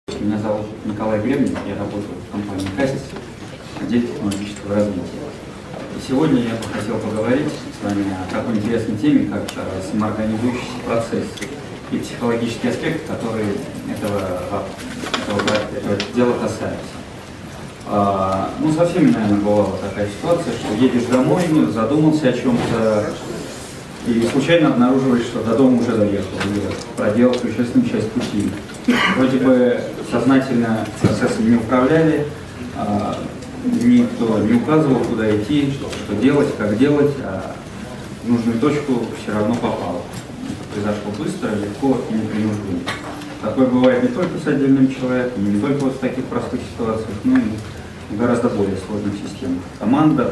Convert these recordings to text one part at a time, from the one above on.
Меня зовут Николай Гребнев, я работаю в компании «Кастис», отделе технологического развития. И сегодня я бы хотел поговорить с вами о такой интересной теме, как самоорганизующийся процесс и психологические аспекты, которые этого дела касаются. Со всеми, наверное, бывала такая ситуация, что едешь домой, задумался о чем-то, и случайно обнаруживаешь, что до дома уже доехал, или проделал существенную часть пути. Вроде бы сознательно процессом не управляли, никто не указывал, куда идти, что делать, как делать, а в нужную точку все равно попал. Это произошло быстро, легко и непринужденно. Такое бывает не только с отдельным человеком, не только вот в таких простых ситуациях, но и в гораздо более сложных системах. В командах,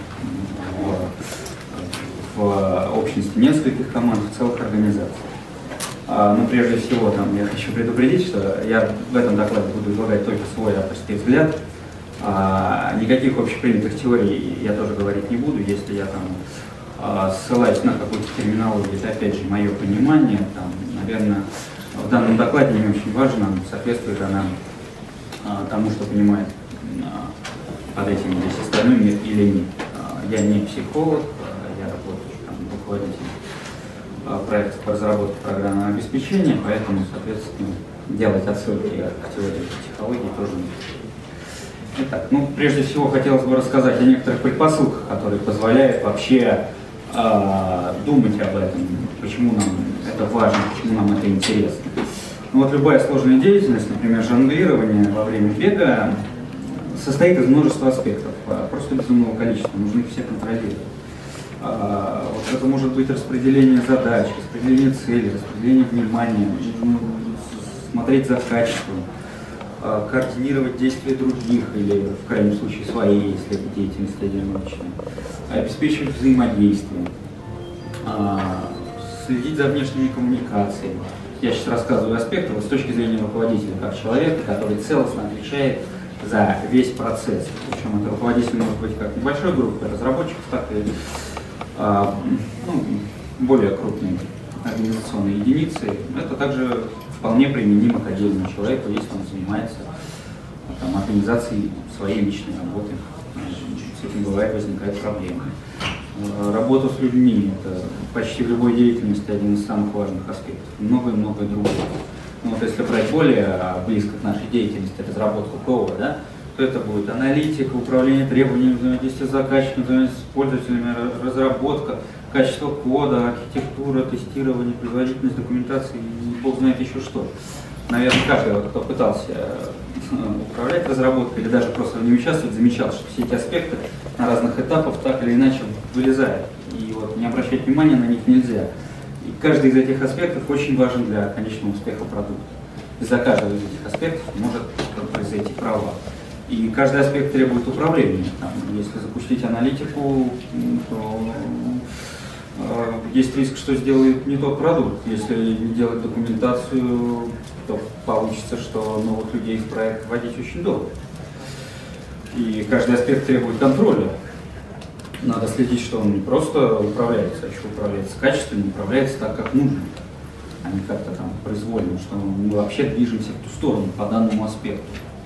в общности нескольких команд, в целых организациях. Но прежде всего я хочу предупредить, что я в этом докладе буду излагать только свой авторский взгляд. Никаких общепринятых теорий я тоже говорить не буду. Если я ссылаюсь на какую-то терминологию, это опять же мое понимание. Наверное, в данном докладе не очень важно, соответствует она тому, что понимает под этим весь остальной мир или нет. Я не психолог, я работаю руководителем проектов по разработке программного обеспечения, поэтому, соответственно, делать отсылки к теории психологии тоже не буду. Итак, прежде всего хотелось бы рассказать о некоторых предпосылках, которые позволяют вообще думать об этом, почему нам это важно, почему нам это интересно. Любая сложная деятельность, например, жонглирование во время бега, состоит из множества аспектов, просто безумного количества, нужно их все контролировать. Это может быть распределение задач, распределение целей, распределение внимания, смотреть за качеством, координировать действия других или, в крайнем случае, своей, если это деятельность одиночная, обеспечивать взаимодействие, следить за внешними коммуникациями. Я сейчас рассказываю аспекты с точки зрения руководителя, как человека, который целостно отвечает за весь процесс. Причем это руководитель может быть как небольшой группой разработчиков, так и более крупные организационные единицы. Это также вполне применимо к отдельному человеку, если он занимается организацией своей личной работы. С этим возникают проблемы. Работа с людьми – это почти в любой деятельности один из самых важных аспектов. Многое-многое другое. Если брать более близко к нашей деятельности разработку кода, то это будет аналитика, управление требованиями, взаимодействие с заказчиком, взаимодействие с пользователями, разработка, качество кода, архитектура, тестирование, производительность документации и бог знает еще что. Наверное, каждый, кто пытался управлять разработкой или даже просто не участвовать, замечал, что все эти аспекты на разных этапах так или иначе вылезают. И не обращать внимания на них нельзя. И каждый из этих аспектов очень важен для конечного успеха продукта. Из-за каждого из этих аспектов может произойти провал. И каждый аспект требует управления. Если запустить аналитику, то есть риск, что сделает не тот продукт. Если не делать документацию, то получится, что новых людей в проект вводить очень долго. И каждый аспект требует контроля. Надо следить, что он не просто управляется, а еще управляется качественно, управляется так, как нужно, а не как-то произвольно, что мы вообще движемся в ту сторону по данному аспекту.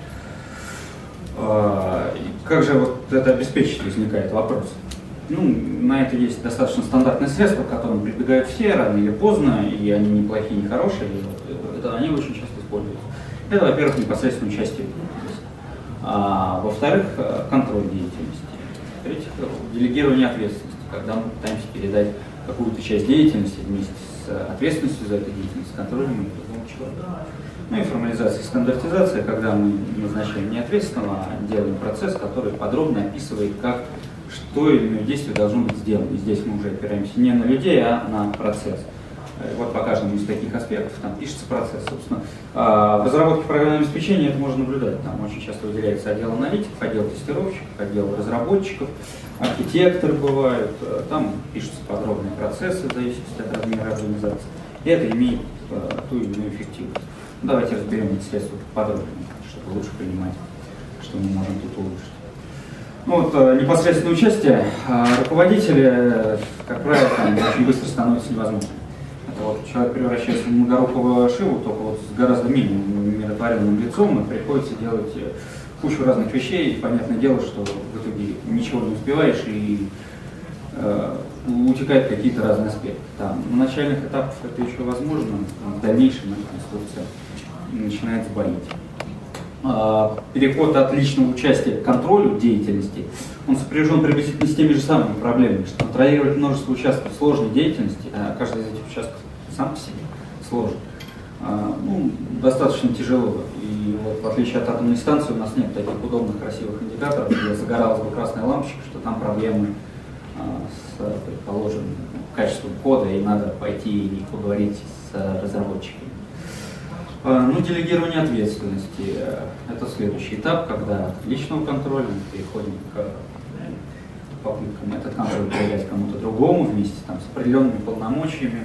Как же это обеспечить, возникает вопрос. На это есть достаточно стандартные средства, к которым прибегают все рано или поздно, и они не плохие, не хорошие, они очень часто используются. Это, во-первых, непосредственно участие в деятельности, во-вторых, контроль деятельности, в-третьих, делегирование ответственности, когда мы пытаемся передать какую-то часть деятельности вместе с ответственностью за эту деятельность, контролем и другому человеку. И формализация и стандартизация, когда мы назначаем не ответственного, а делаем процесс, который подробно описывает, как что или иное действие должно быть сделано. И здесь мы уже опираемся не на людей, а на процесс. По каждому из таких аспектов пишется процесс. Собственно, в разработке программного обеспечения это можно наблюдать. Там очень часто выделяется отдел аналитиков, отдел тестировщиков, отдел разработчиков, архитекторы бывают. Там пишутся подробные процессы в зависимости от размера организации. И это имеет ту или иную эффективность. Давайте разберем эти средства подробнее, чтобы лучше понимать, что мы можем тут улучшить. Непосредственное участие руководителя, как правило, очень быстро становится невозможным. Это вот человек превращается в многорукого Шиву, только вот с гораздо менее умиротворенным лицом, и приходится делать кучу разных вещей, и понятное дело, что в итоге ничего не успеваешь, и утекают какие-то разные аспекты. Там, на начальных этапах это еще возможно, в дальнейшем эта конструкция начинает сбоить. Переход от личного участия к контролю деятельности, он сопряжен приблизительно с теми же самыми проблемами, что контролировать множество участков сложной деятельности, а каждый из этих участков сам по себе сложен, достаточно тяжело. И вот, в отличие от атомной станции у нас нет таких удобных, красивых индикаторов, где загоралась бы красная лампочка, что там проблемы с, предположим, качеством кода, и надо пойти и поговорить с разработчиками. Делегирование ответственности – это следующий этап, когда от личного контроля мы переходим к попыткам этот контроль передать кому-то другому вместе там, с определенными полномочиями.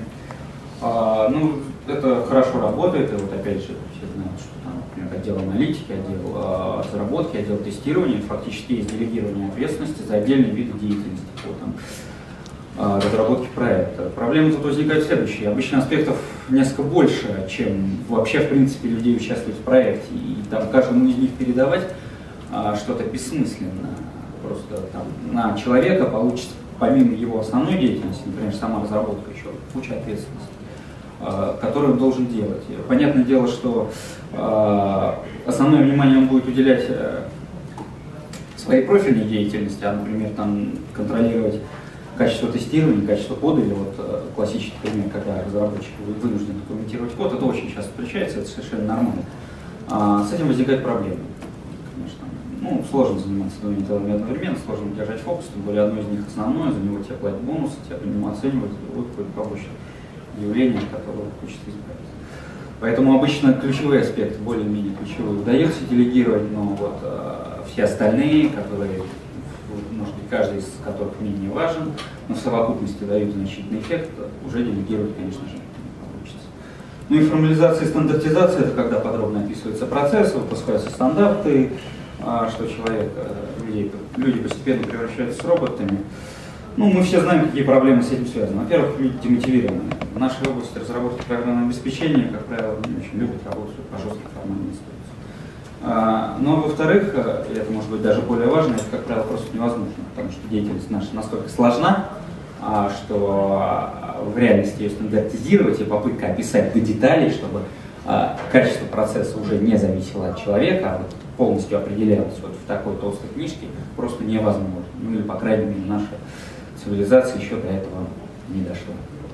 Это хорошо работает, и вот опять же все знают, что там, например, отдел аналитики, отдел разработки, отдел тестирования, фактически есть делегирование ответственности за отдельные виды деятельности по разработке проекта. Проблемы тут возникают следующие. Обычно аспектов несколько больше, чем вообще в принципе людей участвовать в проекте, и там каждому из них передавать что-то бессмысленно. Просто там, на человека получится, помимо его основной деятельности, например, сама разработка, еще куча ответственности, которую он должен делать. Понятное дело, что основное внимание он будет уделять своей профильной деятельности, например, там, контролировать качество тестирования, качество кода, или вот классический пример, когда разработчик вынужден документировать код, это очень часто встречается, это совершенно нормально. С этим возникают проблемы, конечно. Сложно заниматься двумя делами одновременно, сложно держать фокус, тем более одно из них основное, за него тебе платят бонусы, тебя по нему оценивают, будет какое-то побочное явление, от которого хочется избавиться. Поэтому обычно ключевые аспекты, более-менее ключевые, удается делегировать, но вот все остальные, которые, может быть, каждый из которых менее важен, но в совокупности дают значительный эффект, уже делегировать, конечно же, не получится. И формализация и стандартизация – это когда подробно описываются процессы, выпускаются стандарты, что люди постепенно превращаются в роботами. Мы все знаем, какие проблемы с этим связаны. Во-первых, люди демотивированы. В нашей области разработки программного обеспечения, как правило, не очень любят работать по жесткой формальной инструкции. Но, во-вторых, и это может быть даже более важно, это, как правило, просто невозможно, потому что деятельность наша настолько сложна, что в реальности ее стандартизировать и попытка описать до деталей, чтобы качество процесса уже не зависело от человека, а вот полностью определялось вот в такой толстой книжке, просто невозможно. Или, по крайней мере, наша цивилизация еще до этого не дошла.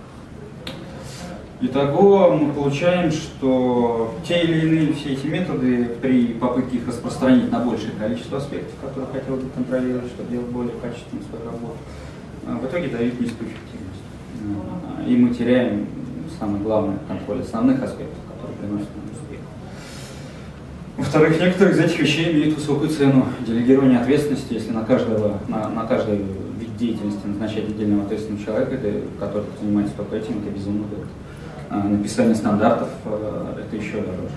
Итого мы получаем, что те или иные все эти методы при попытке их распространить на большее количество аспектов, которые хотел бы контролировать, чтобы делать более качественную свою работу, в итоге дают низкую эффективность. И мы теряем самое главное контроль основных аспектов, которые приносят нам успех. Во-вторых, некоторые из этих вещей имеют высокую цену. Делегирование ответственности, если на каждый вид деятельности назначать отдельного ответственного человека, который занимается только этим, это безумно дорого. Написание стандартов это еще дороже.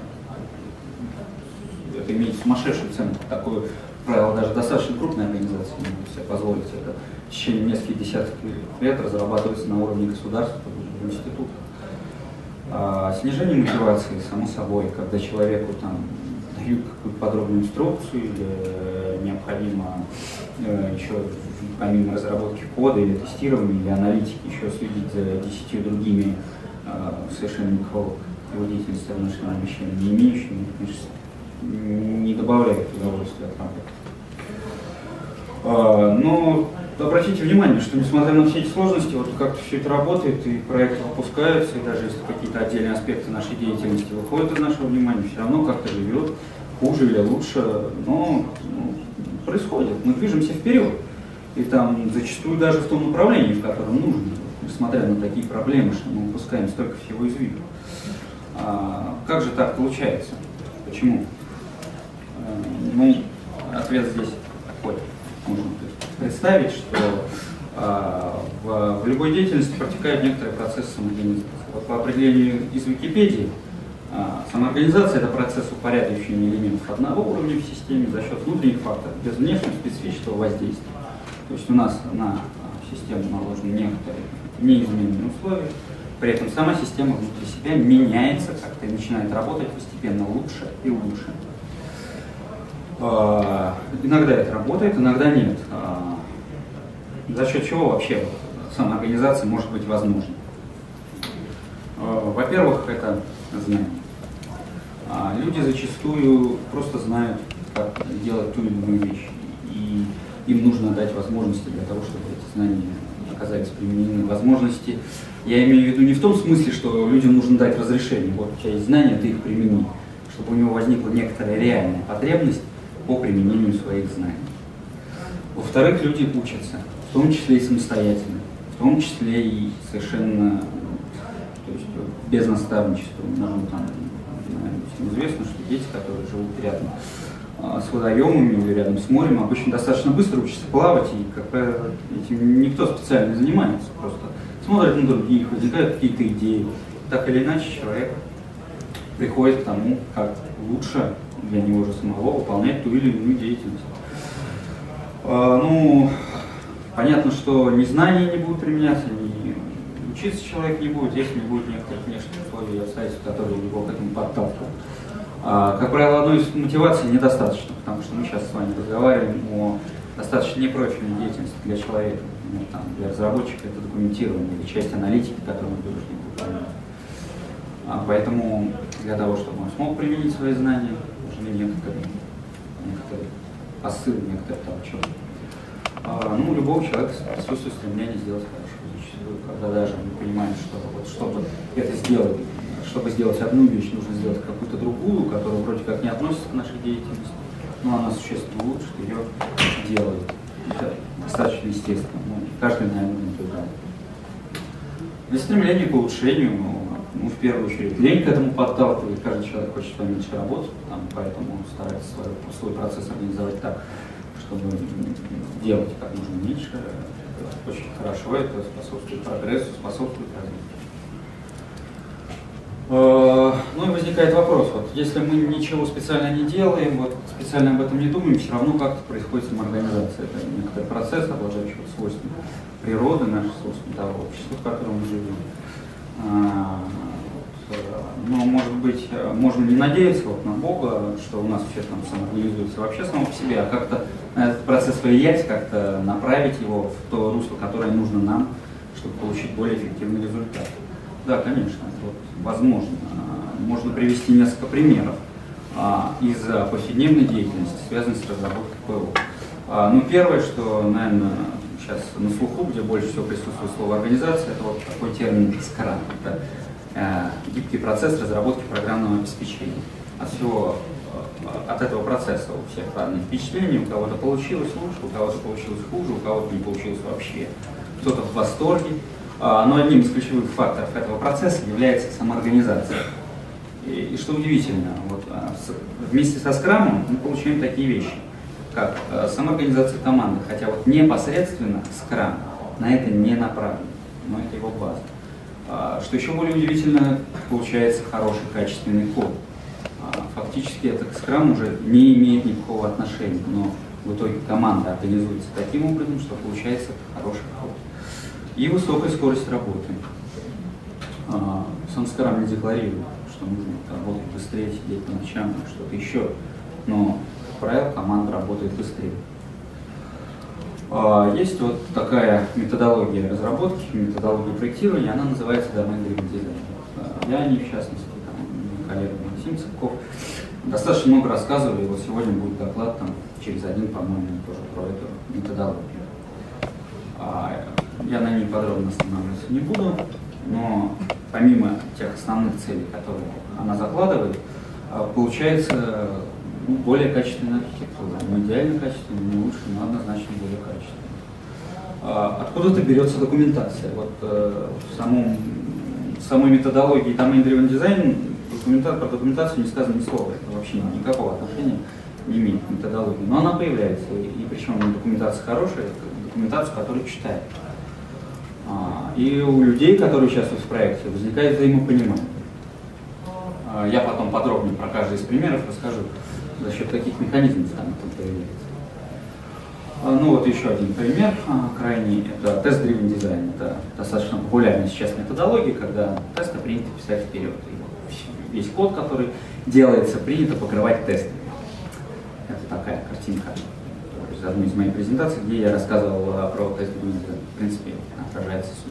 Это имеет сумасшедшую цену. Такое правило даже достаточно крупная организация не может себе позволить. Это в течение нескольких десятков лет разрабатывается на уровне государства, в институтах. Снижение мотивации, само собой, когда человеку там дают какую-то подробную инструкцию, или необходимо еще помимо разработки кода или тестирования, или аналитики еще следить за 10 другими совершенно никакого его деятельности отношения вещами не имеющими, конечно, не добавляет удовольствия от работы. Но обратите внимание, что несмотря на все эти сложности, вот как-то все это работает, и проекты выпускаются, и даже если какие-то отдельные аспекты нашей деятельности выходят из нашего внимания, все равно как-то живет, хуже или лучше, но происходит, мы движемся вперед. И там зачастую даже в том направлении, в котором нужно, несмотря на такие проблемы, что мы выпускаем столько всего из виду. Как же так получается? Почему? Ответ здесь такой. Можно представить, что в любой деятельности протекают некоторые процессы самоорганизации. Вот по определению из Википедии, самоорганизация – это процесс упорядочения элементов одного уровня в системе за счет внутренних факторов, без внешнего специфического воздействия. То есть у нас на систему наложены некоторые неизменные условия, При этом сама система внутри себя меняется как-то и начинает работать постепенно лучше и лучше. Иногда это работает, иногда нет. За счет чего вообще самоорганизация может быть возможна? Во-первых, это знание. Люди зачастую просто знают, как делать ту или иную вещь, и им нужно дать возможности для того, чтобы эти знания оказались применены. Возможности, я имею в виду не в том смысле, что людям нужно дать разрешение, вот у тебя есть знания, ты их примени, чтобы у него возникла некоторая реальная потребность по применению своих знаний. Во-вторых, люди учатся, в том числе и самостоятельно, в том числе и совершенно, то есть без наставничества. Нам там, всем известно, что дети, которые живут рядом с водоемами или рядом с морем, обычно достаточно быстро учатся плавать, и, как правило, этим никто специально не занимается, просто смотрят на других, возникают какие-то идеи. Так или иначе, человек приходит к тому, как лучше для него же самого выполнять ту или иную деятельность. Ну, понятно, что ни знания не будут применяться, ни учиться человек не будет, если не будет некоторых внешних условий и обстоятельств, которые его к этому подталкивают. Как правило, одной из мотиваций недостаточно, потому что мы сейчас с вами разговариваем о достаточно непрофильной деятельности для человека. Ну, там, для разработчика это документирование или часть аналитики, которую он вынужден выполнять. Поэтому для того, чтобы он смог применить свои знания, нужны некоторые посылы, некоторые толчок. Ну, у любого человека присутствует стремление сделать хорошо. Зачастую, когда даже мы понимаем, что вот, чтобы это сделать, чтобы сделать одну вещь, нужно сделать какую-то другую, которая вроде как не относится к нашей деятельности, но она существенно улучшит, ее делает. Это достаточно естественно. Ну, каждый, наверное, наблюдает. Для стремления к улучшению, ну, в первую очередь, лень к этому подталкивает. Каждый человек хочет поменьше работать, поэтому он старается свой процесс организовать так, чтобы делать как можно меньше. Это очень хорошо, это способствует прогрессу, способствует развитию. Ну и возникает вопрос, вот, если мы ничего специально не делаем, вот, специально об этом не думаем, все равно как-то происходит самоорганизация. Это некоторый процесс, обладающий свойствами природы, наших свойств того общества, в котором мы живем. Но, может быть, можно не надеяться вот на Бога, что у нас все там самоорганизуется вообще само по себе, а как-то на этот процесс влиять, как-то направить его в то русло, которое нужно нам, чтобы получить более эффективный результат. Да, конечно, это вот возможно. Можно привести несколько примеров из повседневной деятельности, связанной с разработкой ПО. Ну, первое, что, наверное, сейчас на слуху, где больше всего присутствует слово организация, это вот такой термин Scrum. Это гибкий процесс разработки программного обеспечения. От этого процесса у всех разные впечатления, у кого-то получилось лучше, у кого-то получилось хуже, у кого-то не получилось вообще. Кто-то в восторге. Но одним из ключевых факторов этого процесса является самоорганизация. И что удивительно, вот, вместе со скрамом мы получаем такие вещи, как самоорганизация команды, хотя вот непосредственно скрам на это не направлен, но это его база. Что еще более удивительно, получается хороший, качественный код. Фактически это к скраму уже не имеет никакого отношения, но в итоге команда организуется таким образом, что получается хороший код. И высокая скорость работы. Сам скрам не декларирует, что нужно работать быстрее, сидеть по ночам, что-то еще. Но, как правило, команда работает быстрее. Есть вот такая методология разработки, методология проектирования, она называется Domain-Driven Design. Я о ней, в частности, там, коллега Максим Цыпков, достаточно много рассказывали, и вот сегодня будет доклад там, через один, по-моему, тоже про эту методологию. Я на ней подробно останавливаться не буду, но помимо тех основных целей, которые она закладывает, получается более качественная архитектура. Не идеально качественная, не лучше, но однозначно более качественная. Откуда-то берется документация. Вот в самой методологии Domain-Driven Design про документацию не сказано ни слова. Это вообще никакого отношения не имеет к методологии. Но она появляется, и причем документация хорошая, документация, которую читают. И у людей, которые участвуют в проекте, возникает взаимопонимание. Я потом подробнее про каждый из примеров расскажу, за счет каких механизмов там это появляется. Ну вот еще один пример крайний, это тест-driven дизайн. Это достаточно популярная сейчас методология, когда тесты принято писать вперед. И весь код, который делается, принято покрывать тестами. Это такая картинка из одной из моих презентаций, где я рассказывал про тест-driven дизайн. В принципе, отражается суть.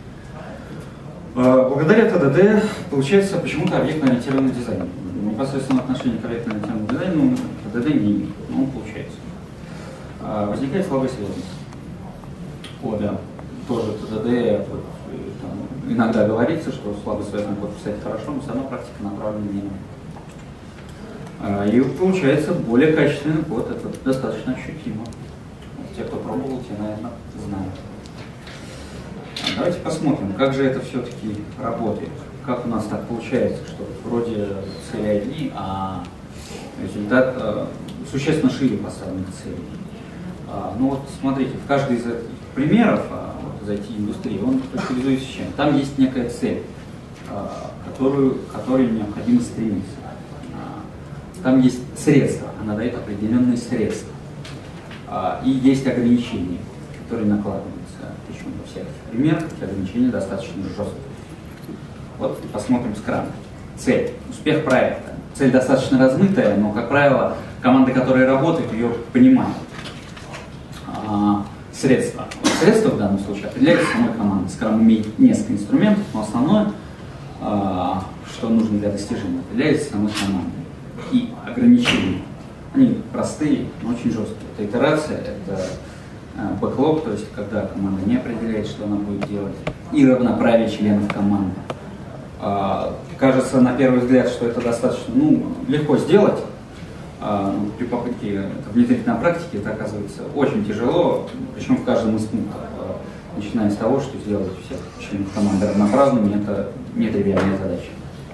Благодаря ТДД получается почему-то объектно-ориентированный дизайн. Непосредственно отношение к объектно-ориентированному дизайну ТДД не имеет, но он получается. Возникает слабая связность кода. Тоже ТДД там, иногда говорится, что слабо связанный код писать хорошо, но сама практика направлена не на. И получается более качественный код, это достаточно ощутимо. Те, кто пробовал, те, наверное, знают. Давайте посмотрим, как же это все-таки работает. Как у нас так получается, что вроде цели одни, а результат существенно шире поставленных целей. Ну вот смотрите, в каждый из этих примеров вот, из IT-индустрии он характеризуется чем? Там есть некая цель, которой необходимо стремиться. Там есть средства, она дает определенные средства. И есть ограничения, которые накладываются. Причем во всех этих примерах эти ограничения достаточно жесткие. Вот посмотрим скрам. Цель, успех проекта. Цель достаточно размытая, но, как правило, команды, которые работают, ее понимают. Средства. Средства в данном случае определяются самой командой. Скрам имеет несколько инструментов, но основное, что нужно для достижения, определяется самой командой. И ограничения. Они простые, но очень жесткие. Это итерация, это бэклог, то есть когда команда не определяет, что она будет делать, и равноправие членов команды. Кажется на первый взгляд, что это достаточно легко сделать. При попытке это внедрить на практике это оказывается очень тяжело, причем в каждом из пунктов, начиная с того, что сделать всех членов команды равноправными, это нетривиальная задача.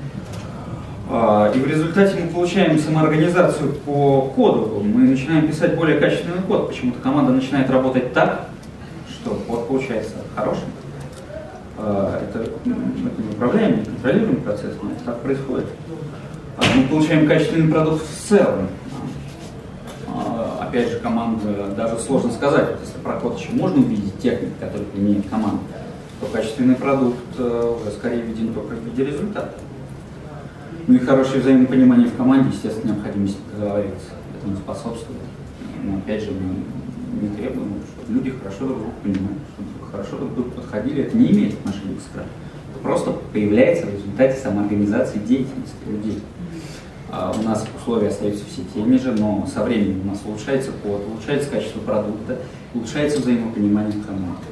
И в результате мы получаем самоорганизацию по коду, мы начинаем писать более качественный код, почему-то команда начинает работать так, что код получается хорошим. Это неуправляемый, неконтролируемый процесс, но это так происходит. Мы получаем качественный продукт в целом. Опять же, команда, даже сложно сказать, вот если про код еще можно увидеть техники, которые применяет команда, то качественный продукт уже скорее виден только в виде результата. Ну и хорошее взаимопонимание в команде, естественно, необходимость договариваться этому способствует. Но опять же, мы не требуем, чтобы люди хорошо друг друга понимали, чтобы хорошо друг к другу подходили. Это не имеет отношения к скрам. Это просто появляется в результате самоорганизации деятельности людей. У нас условия остаются все теми же, но со временем у нас улучшается код, улучшается качество продукта, улучшается взаимопонимание в команде.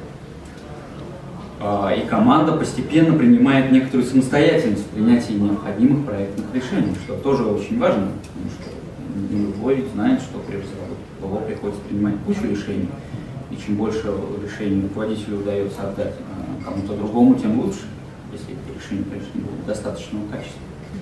И команда постепенно принимает некоторую самостоятельность в принятии необходимых проектных решений, что тоже очень важно, потому что любой знает, что при разработке ПО приходится принимать кучу решений, и чем больше решений руководителю удается отдать кому-то другому, тем лучше, если эти решения, конечно, будут достаточного качества.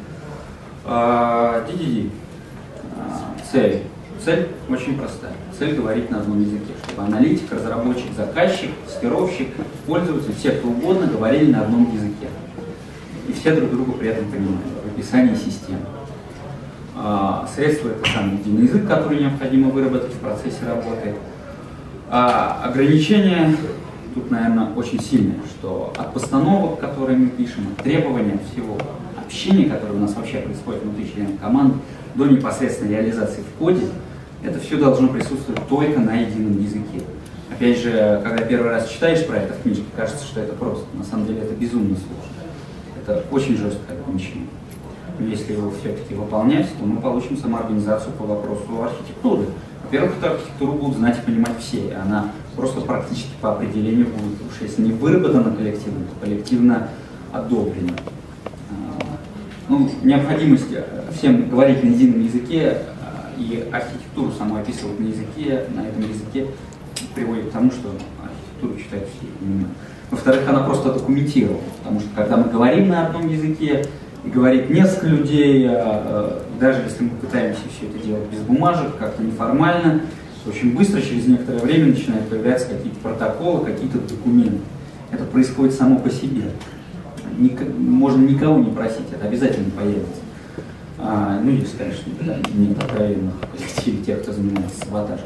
DDD. Цель. Цель очень простая. Цель говорить на одном языке, чтобы аналитик, разработчик, заказчик, тестировщик, пользователь, все кто угодно говорили на одном языке. И все друг друга при этом понимали в описании системы. Средства — это сам единый язык, который необходимо выработать в процессе работы. Ограничения тут, наверное, очень сильные, что от постановок, которые мы пишем, от требований, от всего общения, которое у нас вообще происходит внутри членов команды, до непосредственной реализации в коде, это все должно присутствовать только на едином языке. Опять же, когда первый раз читаешь про это в книжке, кажется, что это просто. На самом деле это безумно сложно. Это очень жесткое ограничение. Но если его все-таки выполнять, то мы получим самоорганизацию по вопросу архитектуры. Во-первых, эту архитектуру будут знать и понимать все, и она просто практически по определению будет, потому что если не выработана коллективно, то коллективно одобрена. Необходимость всем говорить на едином языке и архитектуру саму описывать на этом языке приводит к тому, что архитектуру читают все и понимают. Во-вторых, она просто документирована, потому что когда мы говорим на одном языке, и говорит несколько людей, даже если мы пытаемся все это делать без бумажек, как-то неформально, то очень быстро, через некоторое время, начинают появляться какие-то протоколы, какие-то документы. Это происходит само по себе. Можно никого не просить, это обязательно появится. Если, конечно, нет откровенных коллективов, тех, кто занимается саботажем.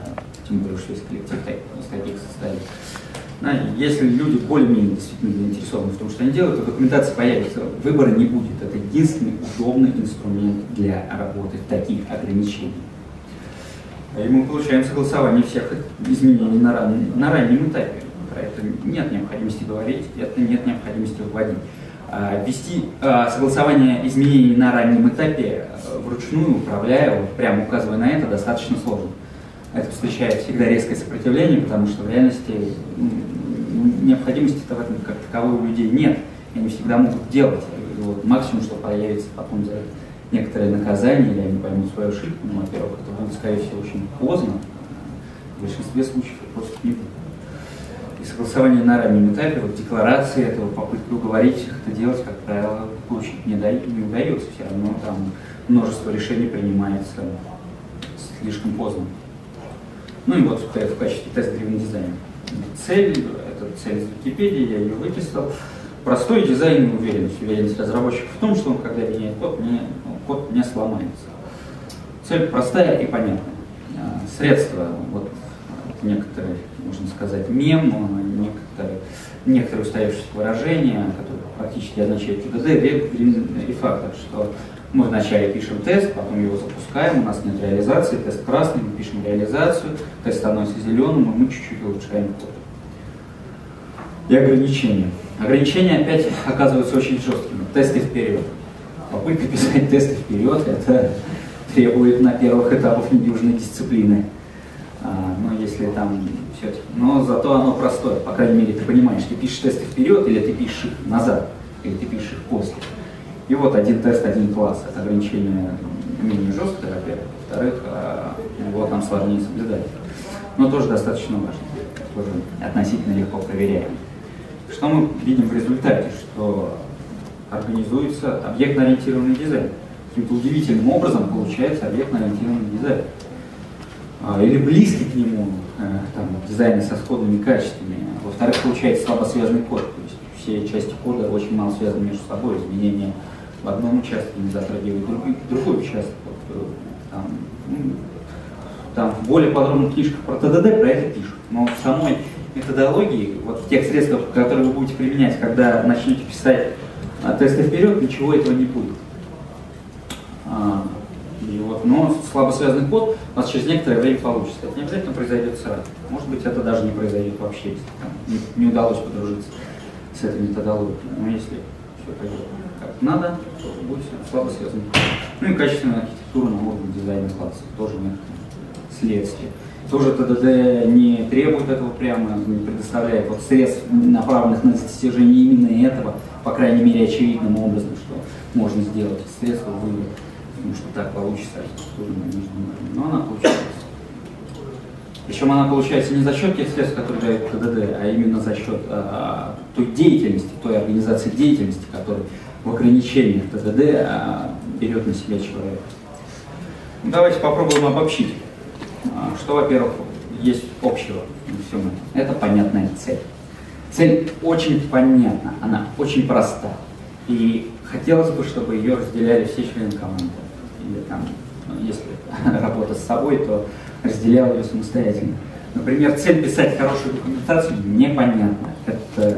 тем более, что если коллектив из таких состоит. Если люди более-менее действительно заинтересованы в том, что они делают, то документация появится, выбора не будет. Это единственный удобный инструмент для работы в таких ограничениях. И мы получаем согласование всех изменений на раннем этапе. Про это нет необходимости говорить, это нет необходимости вводить. Вести согласование изменений на раннем этапе вручную, управляя, вот, прямо указывая на это, достаточно сложно. Это встречает всегда резкое сопротивление, потому что в реальности необходимости-то в этом как таковой у людей нет, и они всегда могут делать. И вот максимум, что появится потом за некоторые наказания, или они поймут свою ошибку, ну, во-первых, это будет, скорее всего, очень поздно, в большинстве случаев это просто не будет. И согласование на раннем этапе, вот декларации этого, попытки уговорить их это делать, как правило, получить не удается, все равно там множество решений принимается слишком поздно. Ну и вот в качестве тест-дривен дизайна. Цель, это цель из Википедии, я ее выписал. Простой дизайн и уверенность. Уверенность разработчика в том, что он, когда меняет код не сломается. Цель простая и понятная. Средства, вот некоторые, можно сказать, мем, некоторые устоявшиеся выражения, которые практически означают ТДД, и фактор, что мы вначале пишем тест, потом его запускаем, у нас нет реализации, тест красный, мы пишем реализацию, тест становится зеленым, и мы чуть-чуть улучшаем код. И ограничения. Ограничения опять оказываются очень жесткими. Тесты вперед. Попытка писать тесты вперед, это требует на первых этапах недюжной дисциплины. Но если там все-таки. Но зато оно простое. По крайней мере, ты понимаешь, ты пишешь тесты вперед, или ты пишешь их назад, или ты пишешь их после. И вот один тест, один класс. Это ограничение менее жесткое, во-первых. Во-вторых, его там сложнее соблюдать. Но тоже достаточно важно. Тоже относительно легко проверяем. Что мы видим в результате? Что организуется объектно-ориентированный дизайн. Каким-то удивительным образом получается объектно-ориентированный дизайн. Или близкий к нему, там, дизайны со сходными качествами. Во-вторых, получается слабо связанный код. То есть все части кода очень мало связаны между собой. Изменения в одном участке не затрагивают другой участок. Вот, там в более подробных книжках про ТДД про это пишут. Но в самой методологии, вот в тех средствах, которые вы будете применять, когда начнете писать тесты вперед, ничего этого не будет. Но слабо связанный код у вас через некоторое время получится. Это не обязательно произойдет сразу. Может быть, это даже не произойдет вообще, если там не удалось подружиться с этой методологией. Но если все пойдет как надо, то будет слабо связанный код. Ну и качественная архитектура на уровне дизайна класса. Тоже нет следствия. Тоже ТДД не требует этого прямо, не предоставляет вот средств, направленных на достижение именно этого, по крайней мере, очевидным образом, что можно сделать средства выбора. Потому что так получится архитектурно, но она получается. Причем она получается не за счет тех средств, которые дают ТДД, а именно за счет той деятельности, той организации деятельности, которая в ограничениях ТДД берет на себя человек. Давайте попробуем обобщить. Что, во-первых, есть общего во всем этом? Это понятная цель. Цель очень понятна, она очень проста. И хотелось бы, чтобы ее разделяли все члены команды. Или там, если работа с собой, то разделял ее самостоятельно. Например, цель писать хорошую документацию непонятна. Это,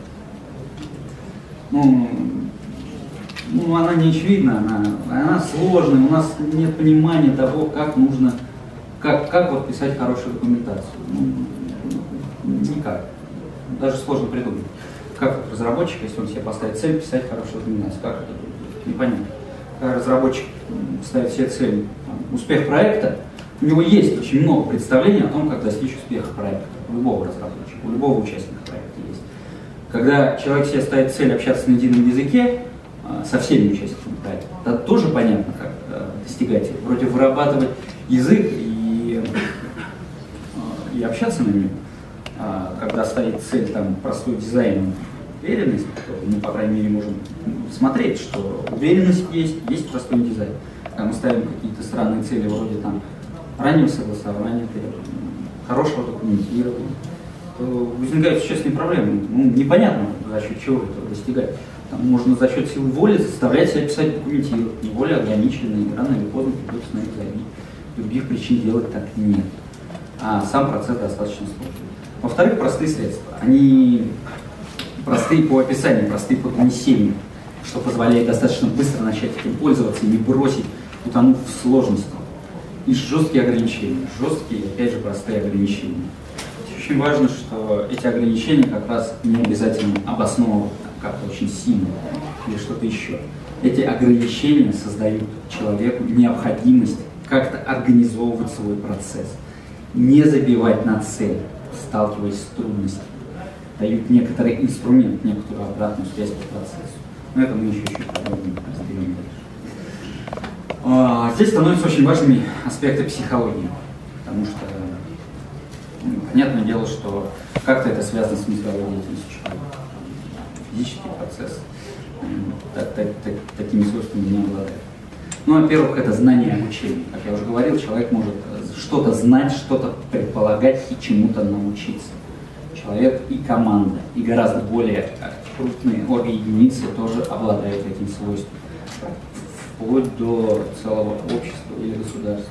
она не очевидна, она сложная, у нас нет понимания того, как нужно, как вот писать хорошую документацию. Никак. Даже сложно придумать. Как разработчик, если он себе поставит цель писать хорошую документацию, как это будет? Непонятно. Когда разработчик ставит себе цель успех проекта, у него есть очень много представлений о том, как достичь успеха проекта. У любого разработчика, у любого участника проекта есть. Когда человек себе ставит цель общаться на едином языке со всеми участниками проекта, это тоже понятно, как достигать этого. Вроде вырабатывать язык и общаться на нем. Когда стоит цель там, простой дизайн, уверенность, то мы, по крайней мере, можем смотреть, что уверенность есть простой дизайн. Когда мы ставим какие-то странные цели, вроде там раннего согласования, хорошего документирования, то возникают существенные проблемы. Непонятно, за счет чего этого достигать. Там можно за счет силы воли заставлять себя писать, документировать. И воля ограничена, и рано или поздно придется на это забить. Других причин делать так нет. а сам процесс достаточно сложный. Во-вторых, простые средства. Они простые по описанию, простые по донесению, что позволяет достаточно быстро начать этим пользоваться и не бросить, утонув в сложности. И жесткие ограничения, жесткие, опять же, простые ограничения. Очень важно, что эти ограничения как раз не обязательно обосновывают как-то очень сильно или что-то еще. Эти ограничения создают человеку необходимость как-то организовывать свой процесс, не забивать на цель, сталкиваясь с трудностями, дают некоторый инструмент, некоторую обратную связь по процессу. Но это мы еще чуть подробнее разберем дальше. Здесь становятся очень важными аспекты психологии, потому что понятное дело, что как-то это связано с мозговой деятельностью человека. Физический процесс такими свойствами не обладает. Ну, во-первых, это знание и обучение. Как я уже говорил, человек может что-то знать, что-то предполагать и чему-то научиться. Человек и команда, и гораздо более крупные оргединицы тоже обладают этим свойством, вплоть до целого общества или государства.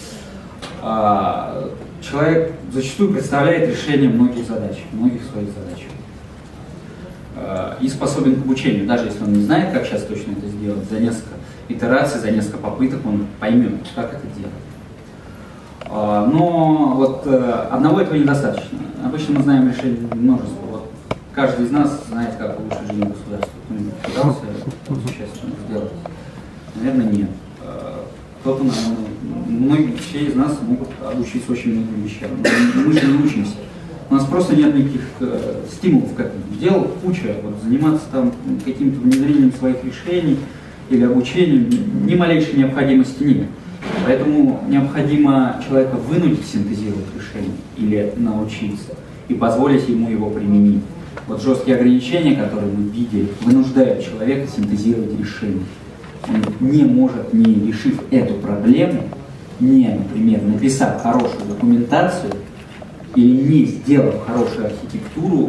Человек зачастую представляет решение многих своих задач. И способен к обучению, даже если он не знает, как сейчас точно это сделать, за несколько итераций, за несколько попыток он поймет, как это делать. Но вот одного этого недостаточно. Обычно мы знаем решение множества. Вот каждый из нас знает, как улучшить жизнь государства. Кто-нибудь пытался существенно сделать? Наверное, нет. Кто-то, многие все из нас могут обучиться очень многим вещам. Но мы же не учимся. У нас просто нет никаких стимулов к этому. Дел куча, вот, заниматься там каким-то внедрением своих решений или обучением ни малейшей необходимости нет. Поэтому необходимо человека вынудить синтезировать решение или научиться и позволить ему его применить. Вот жесткие ограничения, которые мы видели, вынуждают человека синтезировать решение. Он не может, не решив эту проблему, не, например, написав хорошую документацию или не сделав хорошую архитектуру,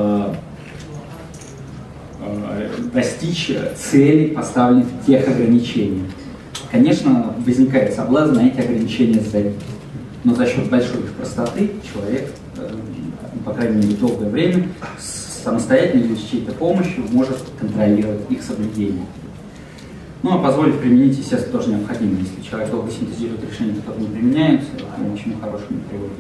достичь целей, поставленных в тех ограничениях. Конечно, возникает соблазн на эти ограничения сдавить, но за счет большой их простоты человек, по крайней мере, долгое время самостоятельно или с чьей-то помощью может контролировать их соблюдение. Ну, а позволить применить, естественно, тоже необходимо. Если человек долго синтезирует решения, которые не применяются, то ни к чему хорошему не приводит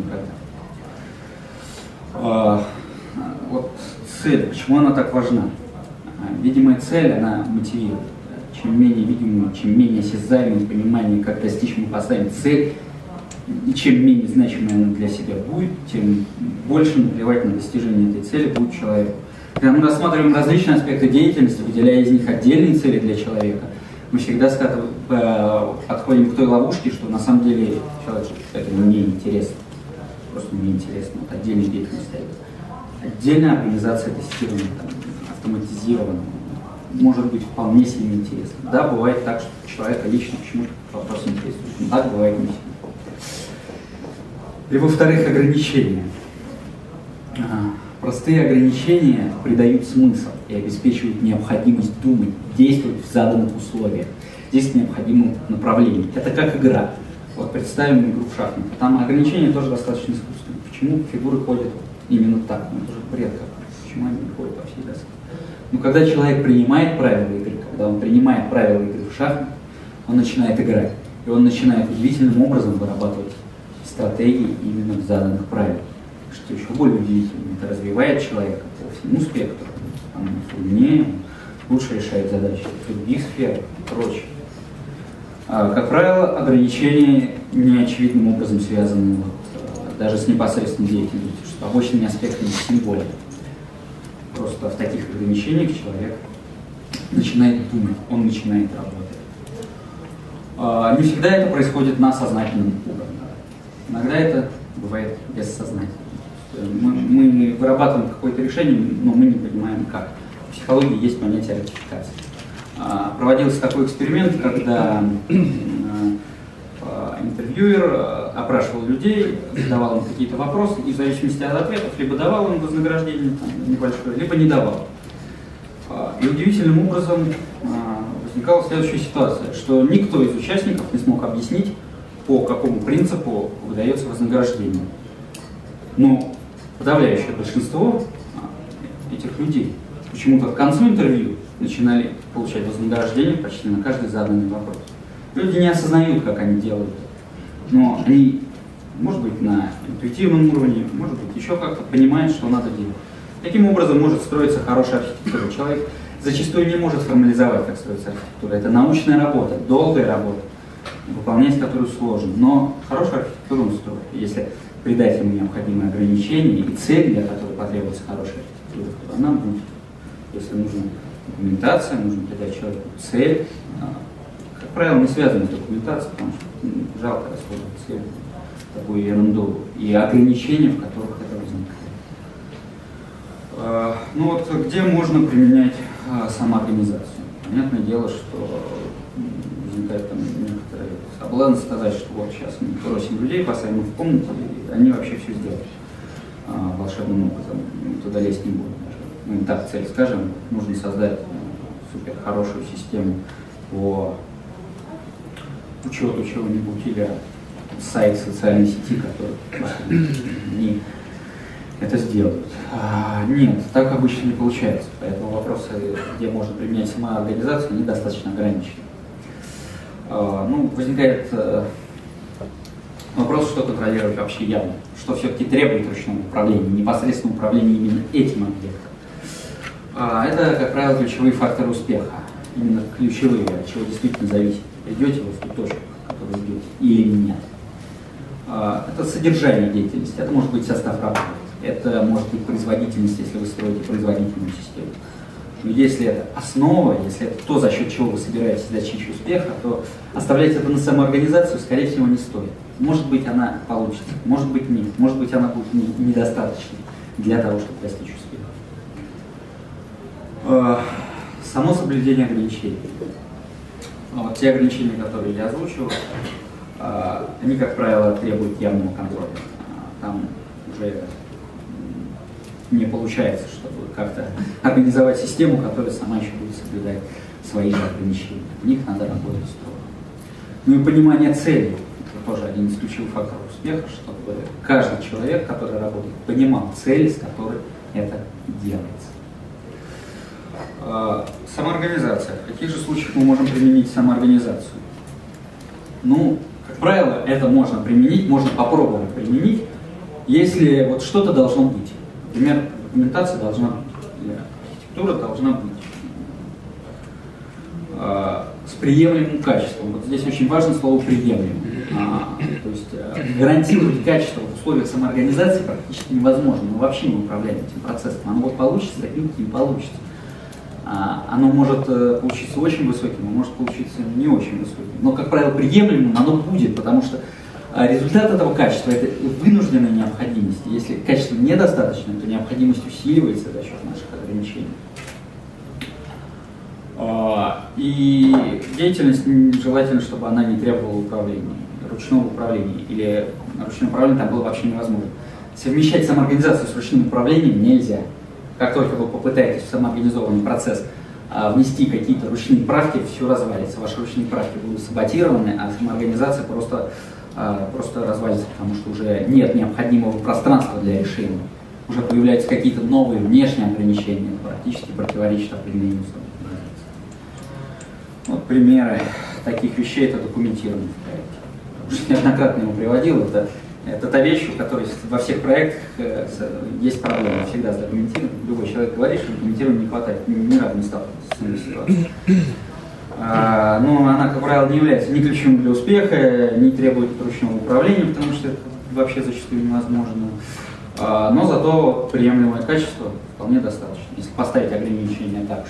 никогда. Вот цель, почему она так важна? Видимая цель, она мотивирует. Чем менее видимое, чем менее осязаемое понимание, как достичь мы поставим цель, и чем менее значимой она для себя будет, тем больше наплевать на достижение этой цели будет человеку. Когда мы рассматриваем различные аспекты деятельности, выделяя из них отдельные цели для человека, мы всегда подходим к той ловушке, что на самом деле человеку это не интересно. Просто не интересно. Вот отдельная деятельность стоит. Отдельная организация тестирования, автоматизирована, может быть вполне себе интересно. Да, бывает так, что человека лично почему-то вопрос интересует. Но так бывает не всегда. И во-вторых, ограничения. Простые ограничения придают смысл и обеспечивают необходимость думать, действовать в заданных условиях. Здесь необходимо направление. Это как игра. Вот представим игру в шахматы. Там ограничения тоже достаточно искусственные. Почему фигуры ходят именно так? Ну, это же бред какой. Почему они ходят по всей доске? Но когда человек принимает правила игры, когда он принимает правила игры в шахматы, он начинает играть. И он начинает удивительным образом вырабатывать стратегии именно в заданных правилах. Что еще более удивительно, это развивает человека по всему спектру. Он умнее, лучше решает задачи в других сферах и прочее. Как правило, ограничения неочевидным образом связаны даже с непосредственной деятельностью, с побочными аспектами тем более. Просто в таких ограничениях человек начинает думать, он начинает работать. Не всегда это происходит на сознательном уровне. Иногда это бывает бессознательно. Мы вырабатываем какое-то решение, но мы не понимаем как. В психологии есть понятие ратификации. Проводился такой эксперимент, когда интервьюер опрашивал людей, задавал им какие-то вопросы, и в зависимости от ответов либо давал им вознаграждение небольшое, либо не давал. И удивительным образом возникала следующая ситуация, что никто из участников не смог объяснить, по какому принципу выдается вознаграждение. Но подавляющее большинство этих людей почему-то к концу интервью начинали получать вознаграждение почти на каждый заданный вопрос. Люди не осознают, как они делают это, но они, может быть, на интуитивном уровне, может быть, еще как-то понимают, что надо делать. Таким образом может строиться хорошая архитектура. Человек зачастую не может формализовать, как строится архитектура. Это научная работа, долгая работа, выполнять которую сложно. Но хорошую архитектуру он строит. Если придать ему необходимые ограничения и цель, для которой потребуется хорошая архитектура, то она будет. Если нужна документация, нужно придать человеку цель. Как правило, не связано с документацией, потому что жалко расходовать цель, такую ерунду, и ограничения, в которых это возникает. Ну вот, где можно применять самоорганизацию? Понятное дело, что возникает там некоторые соблазны сказать, что вот сейчас мы бросим людей, посадим их в комнате, и они вообще все сделают волшебным образом. Туда лезть не будем. Мы им так цель скажем, нужно создать супер хорошую систему по учету чего-нибудь или сайт социальной сети, который не это сделают. Нет, так обычно не получается. Поэтому вопросы, где можно применять самоорганизацию, они достаточно ограничены. Ну, возникает вопрос, что контролировать вообще явно, что все-таки требует ручного управления, непосредственного управления именно этим объектом. Это, как правило, ключевые факторы успеха, именно ключевые, от чего действительно зависит, идете вы в ту точку, в которую идете, или нет. Это содержание деятельности, это может быть состав работы, это может быть производительность, если вы строите производительную систему. Но если это основа, если это то, за счет чего вы собираетесь достичь успеха, то оставлять это на самоорганизацию, скорее всего, не стоит. Может быть, она получится, может быть, нет, может быть, она будет недостаточной для того, чтобы достичь успеха. Само соблюдение ограничений. Вот те ограничения, которые я озвучил, они, как правило, требуют явного контроля. Там уже не получается, чтобы как-то организовать систему, которая сама еще будет соблюдать свои же ограничения. В них надо работать строго. Ну и понимание цели. Это тоже один из ключевых факторов успеха, чтобы каждый человек, который работает, понимал цель, с которой это делается. Самоорганизация. В каких же случаях мы можем применить самоорганизацию? Ну, как правило, это можно применить, можно попробовать применить, если вот что-то должно быть. Например, документация должна быть, или архитектура должна быть с приемлемым качеством. Вот здесь очень важно слово «приемлемым». То есть гарантировать качество в условиях самоорганизации практически невозможно. Мы вообще не управляем этим процессом. Оно вот получится, таким не получится. Оно может получиться очень высоким, а может получиться не очень высоким. Но, как правило, приемлемым оно будет, потому что результат этого качества – это вынужденная необходимость. Если качество недостаточно, то необходимость усиливается за счет наших ограничений. И деятельность желательно, чтобы она не требовала управления, ручного управления, или ручное управление там было вообще невозможно. Совмещать самоорганизацию с ручным управлением нельзя. Как только вы попытаетесь в самоорганизованный процесс внести какие-то ручные правки, все развалится. Ваши ручные правки будут саботированы, а самоорганизация просто развалится, потому что уже нет необходимого пространства для решения. Уже появляются какие-то новые внешние ограничения, практически противоречат определению самоорганизации. Вот примеры таких вещей — это документирование в проекте. Уже неоднократно его приводил. Это та вещь, у которой во всех проектах есть проблемы, всегда с документированием. Любой человек говорит, что документирования не хватает, ни разу не сталкивался с этой ситуацией. Но она, как правило, не является ни ключом для успеха, не требует ручного управления, потому что это вообще зачастую невозможно. Но зато приемлемое качество вполне достаточно. Если поставить ограничения так,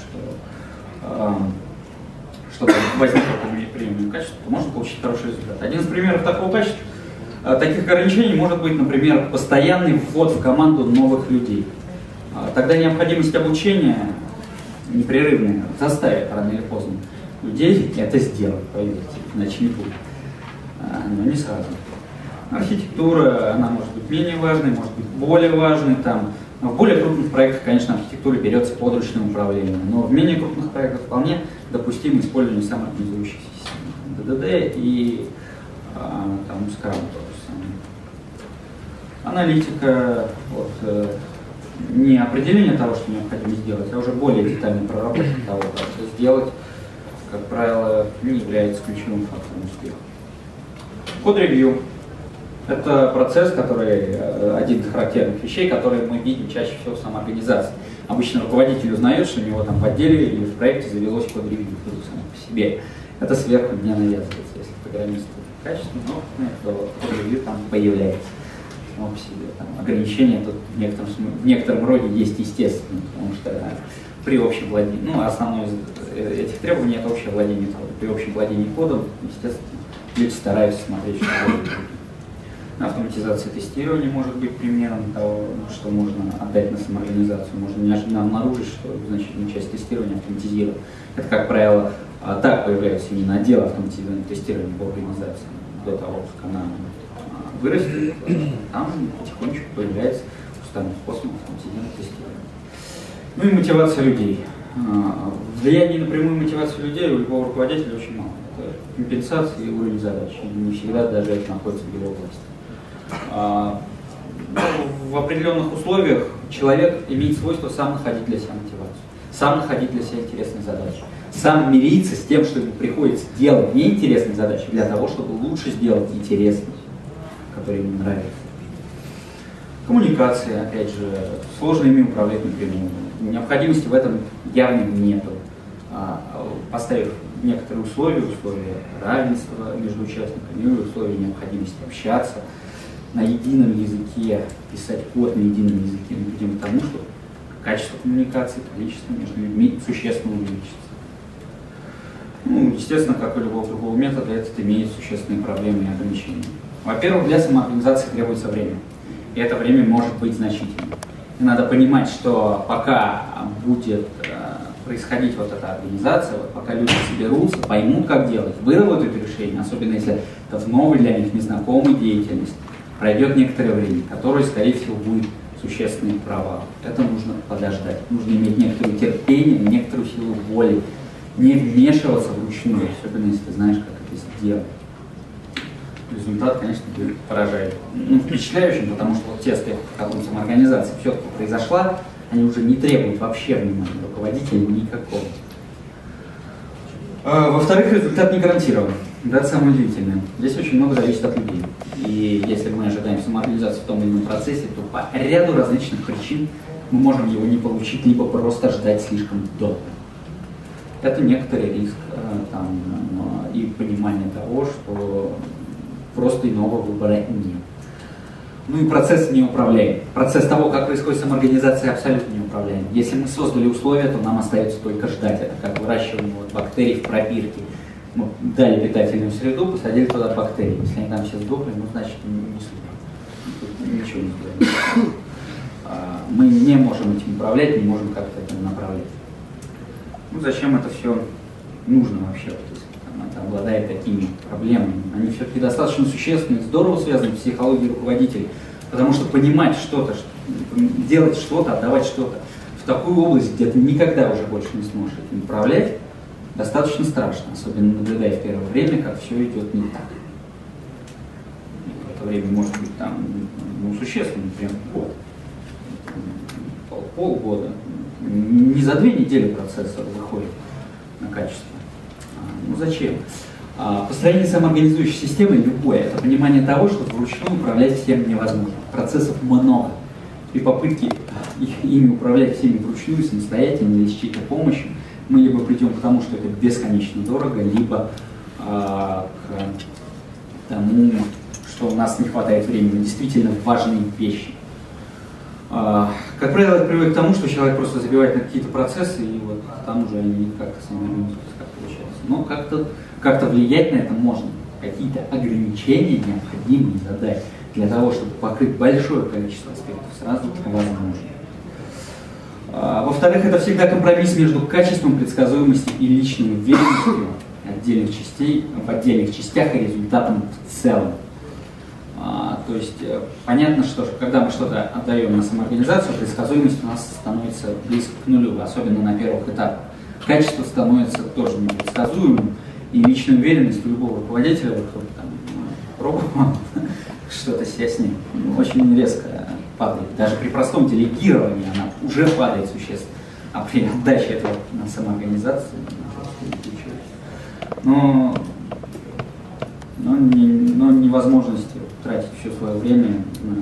чтобы возникло приемлемое качество, то можно получить хороший результат. Один из примеров такого качества, таких ограничений может быть, например, постоянный вход в команду новых людей. Тогда необходимость обучения непрерывная заставит рано или поздно людей это сделать, поверьте, иначе не будет. Но не сразу. Архитектура, она может быть менее важной, может быть более важной. Но в более крупных проектах, конечно, архитектура берется под ручным управлением, но в менее крупных проектах вполне допустимо использование самоорганизующих систем. ДДД и там Scrum тоже самое. Аналитика, вот, не определение того, что необходимо сделать, а уже более детальная проработка того, как это сделать, как правило, не является ключевым фактором успеха. Код-ревью – это процесс, который один из характерных вещей, которые мы видим чаще всего в самоорганизации. Обычно руководитель узнает, что у него там в отделе или в проекте завелось код-ревью само по себе. Это сверху не навязывается, если программист качественный, но то код-ревью там появляется само по себе. Там ограничения тут в некотором роде есть естественно, потому что при общем владении, основное из этих требований – это общее владение кодом. При общем владении кодом, естественно, люди стараются смотреть, что делают. Автоматизация тестирования может быть примером того, что можно отдать на самоорганизацию. Можно неожиданно обнаружить, что значительную часть тестирования автоматизировать. Это, как правило, так появляются именно отделы автоматизированного тестирования в организации. До того, как она вырастет, там потихонечку появляется уставный способ автоматизированного тестирования. Ну и мотивация людей. Влияние на прямую мотивацию людей у любого руководителя очень мало. Это компенсация и уровень задач. Не всегда даже это находится в его области. В определенных условиях человек имеет свойство сам находить для себя мотивацию, сам находить для себя интересные задачи, сам мириться с тем, что ему приходится делать неинтересные задачи для того, чтобы лучше сделать интересные, которые ему нравятся. Коммуникация, опять же, сложно ими управлять напрямую. Необходимости в этом явно нету. Поставив некоторые условия равенства между участниками и условия необходимости общаться на едином языке, писать код на едином языке, мы придем к тому, что качество коммуникации, количество между людьми существенно увеличится. Естественно, как и у любого другого метода, этот имеет существенные проблемы и ограничения. Во-первых, для самоорганизации требуется время. И это время может быть значительным. И надо понимать, что пока будет происходить вот эта организация, пока люди соберутся, поймут, как делать, выработают решение, особенно если это в новой для них незнакомой деятельности, пройдет некоторое время, которое, скорее всего, будет существенный провал. Это нужно подождать. Нужно иметь некоторое терпение, некоторую силу воли, не вмешиваться вручную, особенно если ты знаешь, как это сделать. Результат, конечно, будет поражающим. Впечатляющим, потому что вот те аспекты, в которых самоорганизация все-таки произошла, они уже не требуют вообще внимания руководителя никакого. Во-вторых, результат не гарантирован. Да, это самое удивительное. Здесь очень много зависит от людей. И если мы ожидаем самоорганизацию в том или ином процессе, то по ряду различных причин мы можем его не получить, либо просто ждать слишком долго. Это некоторый риск и понимание того, что просто иного выбора нет. И процесс неуправляем. Процесс того, как происходит самоорганизация, абсолютно неуправляем. Если мы создали условия, то нам остается только ждать. Это как выращивание бактерий в пробирке. Мы дали питательную среду, посадили туда бактерии. Если они там все сдохли, значит не супер. Ничего не сделаем. Мы не можем этим управлять, не можем как-то этим направлять. Зачем это все нужно вообще? Это обладает такими проблемами. Они все-таки достаточно существенны, здорово связаны с психологией руководителей, потому что понимать что-то, делать что-то, отдавать что-то в такую область, где ты никогда уже больше не сможешь этим управлять, достаточно страшно, особенно наблюдая в первое время, как все идет не так. И в это время может быть существенно, например, год, полгода, не за 2 недели процессор выходит на качество. Зачем? Построение самоорганизующей системы любое – это понимание того, что вручную управлять всем невозможно. Процессов много. При попытке ими управлять всеми вручную, самостоятельно или с чьей-то помощью, мы либо придем к тому, что это бесконечно дорого, либо к тому, что у нас не хватает времени на действительно важные вещи. Как правило, это приводит к тому, что человек просто забивает на какие-то процессы, и вот там уже они как-то самоорганизуются, как получается. Но как-то влиять на это можно. Какие-то ограничения необходимые задать для того, чтобы покрыть большое количество аспектов сразу возможно. Во-вторых, это всегда компромисс между качеством, предсказуемостью и личной уверенностью отдельных частей, в отдельных частях и результатом в целом. То есть понятно, что когда мы что-то отдаем на самоорганизацию, предсказуемость у нас становится близко к нулю, особенно на первых этапах. Качество становится тоже непредсказуемым, и личная уверенность у любого руководителя, кто там пробовал, что-то себя снять. Очень резко падает. Даже при простом делегировании она уже падает существенно. А при отдаче этого на самоорганизацию но невозможности тратить все свое время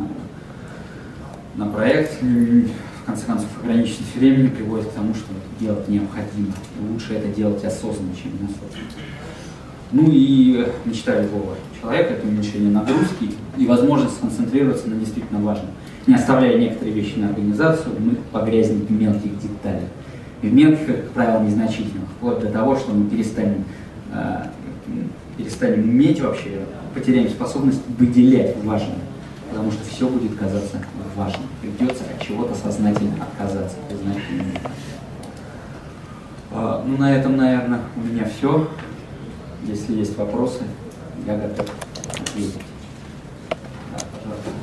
на проект, в конце концов, ограниченность времени приводит к тому, что это делать необходимо. И лучше это делать осознанно, чем неосознанно. Ну и мечта любого человека — это уменьшение нагрузки и возможность сконцентрироваться на действительно важном. Не оставляя некоторые вещи на организацию, мы погрязнем в мелких деталях. И в мелких, как правило, незначительных, вплоть до того, что мы перестанем уметь вообще, потеряем способность выделять важное, потому что все будет казаться важным. Придется от чего-то сознательно отказаться. Ну, на этом, наверное, у меня все. Если есть вопросы, я готов ответить. Да, пожалуйста.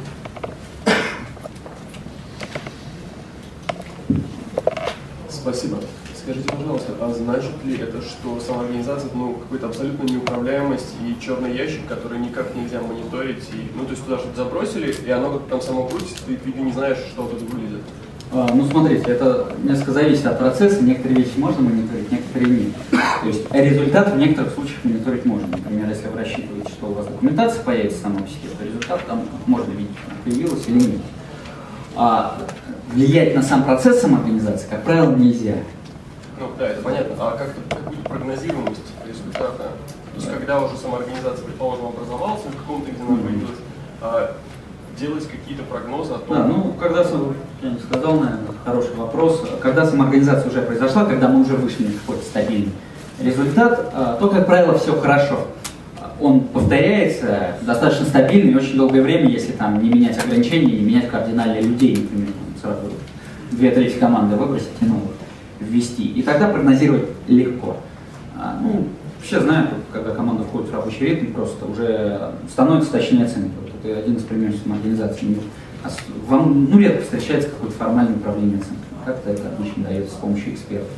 Спасибо. Скажите, пожалуйста, а значит ли это, что самоорганизация — какая-то абсолютная неуправляемость и черный ящик, который никак нельзя мониторить? И, то есть туда что-то забросили, и оно как там само крутится, и ты не знаешь, что оттуда вылезет? Ну, смотрите, это несколько зависит от процесса. Некоторые вещи можно мониторить, некоторые нет. То есть результат в некоторых случаях мониторить можно. Например, если вы рассчитываете, что у вас документация появится сама по себе, то результат там можно видеть, появилась или нет. Влиять на сам процесс самоорганизации, как правило, нельзя. Ну да, это понятно. А какую-то прогнозируемость результата? То есть когда уже самоорганизация, предположим, образовалась, на каком-то, где она появилась, делать какие-то прогнозы о том... Да, когда, я не сказал, наверное, хороший вопрос, когда самоорганизация уже произошла, когда мы уже вышли на какой-то стабильный результат, то, как правило, все хорошо. Он повторяется достаточно стабильно и очень долгое время, если там не менять ограничения, не менять кардинально людей, например, сразу 2/3 команды выбросить и новых ввести. И тогда прогнозировать легко. Все знают, когда команда входит в рабочий ритм, просто уже становится точнее оценка. Вот это один из примеров самоорганизации. Вам редко встречается какое-то формальное управление оценкой. Как-то это обычно дается с помощью экспертов.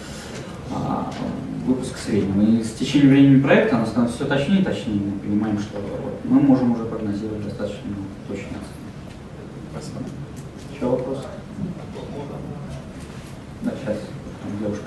Выпуск среднего. И с течением времени проекта оно становится все точнее и точнее. Мы понимаем, что мы можем уже прогнозировать достаточно точно оценку. Спасибо. Еще вопрос? Да, сейчас. Девушка.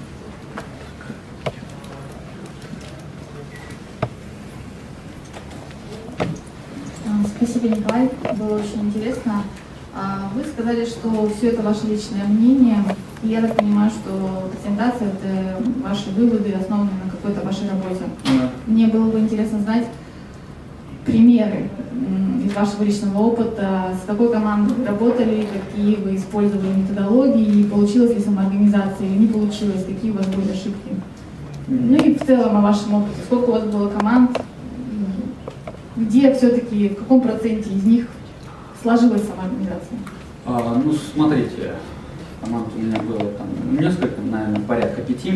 Спасибо, Николай. Было очень интересно. Вы сказали, что все это ваше личное мнение. И я так понимаю, что презентация — это ваши выводы, основанные на какой-то вашей работе. Да. Мне было бы интересно знать примеры из вашего личного опыта, с какой командой вы работали, какие вы использовали методологии, получилась ли самоорганизация или не получилось, какие у вас были ошибки. Ну и в целом о вашем опыте. Сколько у вас было команд, где все-таки, в каком проценте из них сложилась самоорганизация? Смотрите, команд у меня было там несколько, наверное, порядка 5.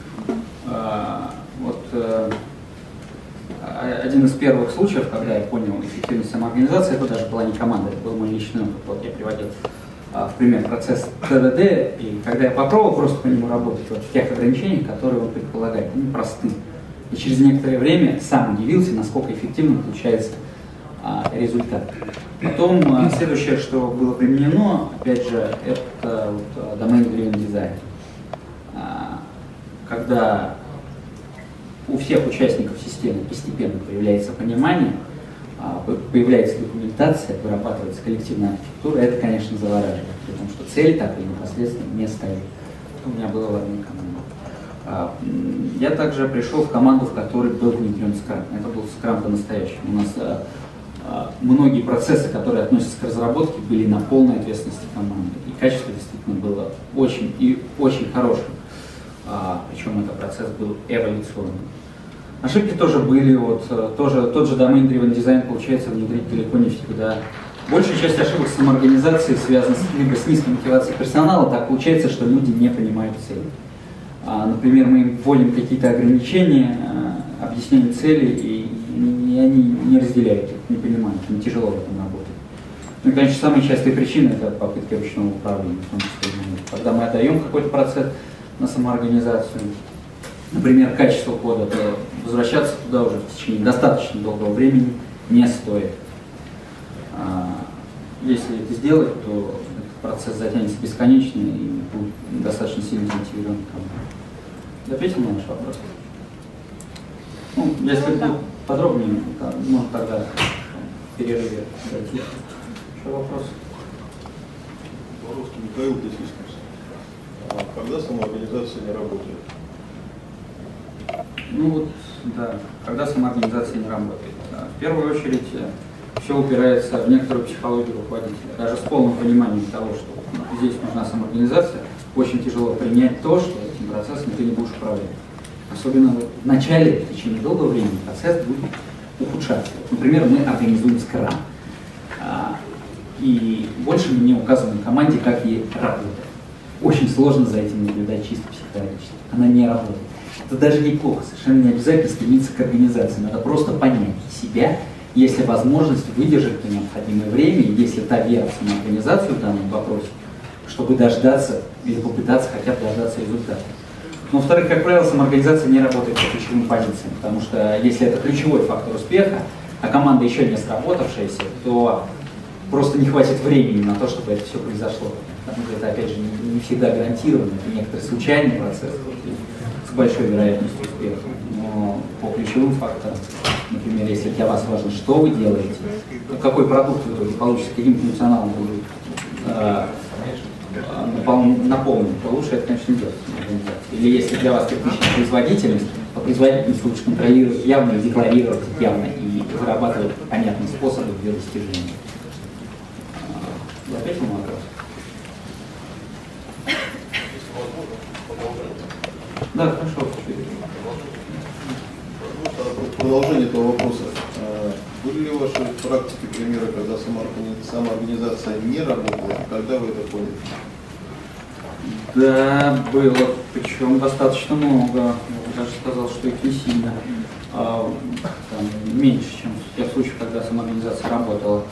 Один из первых случаев, когда я понял эффективность самоорганизации, это даже была не команда, это был мой личный опыт. Вот я приводил в пример процесс ТДД, и когда я попробовал просто по нему работать в тех ограничениях, которые он предполагает, они просты. И через некоторое время сам удивился, насколько эффективно получается результат. Потом следующее, что было применено, опять же, это domain-driven design. Когда у всех участников системы постепенно появляется понимание, появляется документация, вырабатывается коллективная архитектура, это, конечно, завораживает, потому что цель так и непосредственно не стоит. Это у меня было в одной команде. Я также пришел в команду, в которой был внедрен скрам. Это был скрам по-настоящему. У нас многие процессы, которые относятся к разработке, были на полной ответственности команды. И качество действительно было очень и очень хорошим. Причем этот процесс был эволюционным. Ошибки тоже были, тот же domain-driven design получается внедрить далеко не всегда. Большая часть ошибок самоорганизации связана либо с низкой мотивацией персонала, так получается, что люди не понимают цели. Например, мы им вводим какие-то ограничения, объясняем цели, и они не разделяют их, не понимают, им тяжело в этом работать. Ну и, конечно, самая частая причина – это попытки ручного управления, в том числе, когда мы отдаем какой-то процесс на самоорганизацию, например, качество кода, то возвращаться туда уже в течение достаточно долгого времени не стоит. если это сделать, то этот процесс затянется бесконечно и будет достаточно сильно мотивирован. Я ответил на ваш вопрос? Ну, если будет подробнее, то, может тогда в перерыве зайти. Еще вопрос? Воровский Михаил Десискус. Когда самоорганизация не работает? Ну вот, да, когда самоорганизация не работает. В первую очередь все упирается в некоторую психологию руководителя. Даже с полным пониманием того, что здесь нужна самоорганизация, очень тяжело принять то, что этим процессом ты не будешь управлять. Особенно в начале, в течение долгого времени, процесс будет ухудшаться. Например, мы организуем скрам. И больше мы не указываем команде, как ей работать. Очень сложно за этим наблюдать чисто психологически. Она не работает. Это даже неплохо, совершенно не обязательно стремиться к организации. Надо просто понять себя, если возможность выдержать на необходимое время, и если та вера в самоорганизацию в данном вопросе, чтобы дождаться или попытаться хотя бы дождаться результата. Но, во-вторых, как правило, самоорганизация не работает по ключевым позициям, потому что если это ключевой фактор успеха, а команда еще не сработавшаяся, то просто не хватит времени на то, чтобы это все произошло. Потому что это, опять же, не всегда гарантировано, это некоторый случайный процесс с большой вероятностью успеха. Но по ключевым факторам, например, если для вас важно, что вы делаете, какой продукт в итоге получится, каким функционалом вы наполнен, то лучше это, конечно, не делать. Или если для вас критична производительность, то производительность лучше контролировать явно, декларировать явно и вырабатывать понятные способы для достижения. Я ответил на вопрос? Да, хорошо. Продолжение этого вопроса. Были ли в вашей практике примеры, когда самоорганизация не работала? Когда вы это поняли? Да, было. Причем достаточно много. Я бы даже сказал, что их не сильно. Меньше, чем в тех случаях, когда самоорганизация работала.